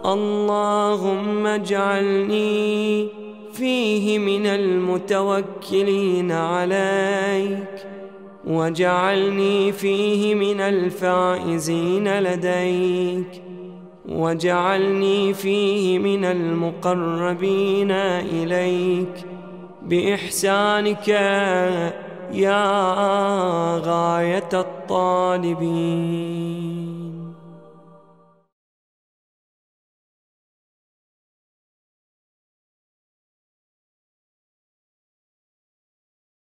اللهم اجعلني فيه من المتوكلين عليك، واجعلني فيه من الفائزين لديك، واجعلني فيه من المقربين إليك بإحسانك يا غاية الطالبين.